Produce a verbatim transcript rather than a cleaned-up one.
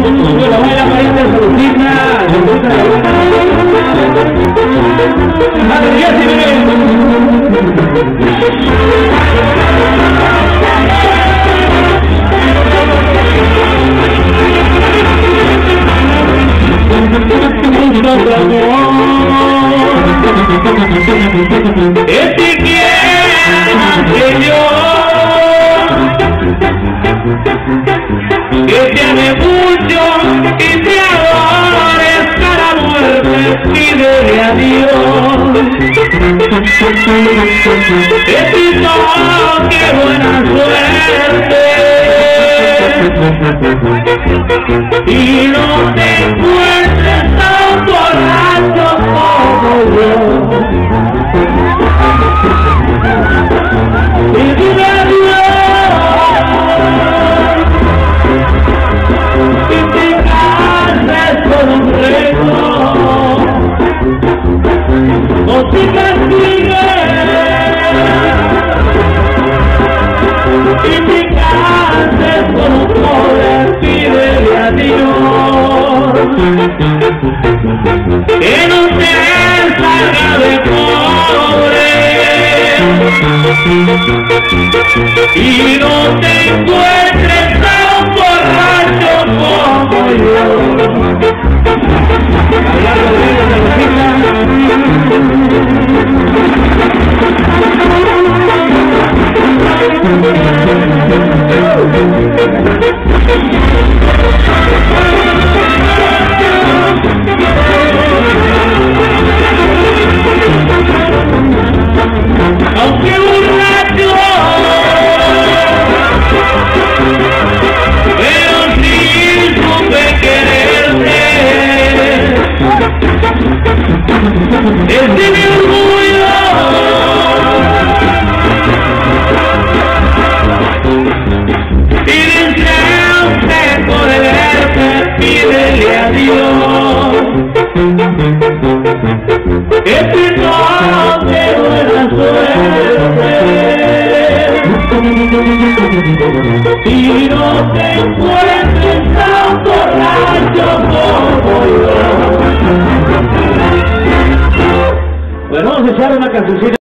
Bueno, baila pariente Salucita. ¡Vale, ya se viene! Es que quiera que yo, que te ame mucho y te adore hasta la muerte, pídele a Dios. Besito, qué buena suerte, y no te encuentres tan borracho como yo. Y dile adiós, y te cases con un reino, o te castigues, y te cases con un pobre, pídele a Dios que no te salga de pobre y no te encuentres tan borracho como yo. Aunque borracho, pero sí supe quererte. Es de mi orgullo y desearte por verte, pídele a Dios que te toque buena suerte y no te encuentres tan borracho como yo. Bueno, vamos a echar una cancioncita.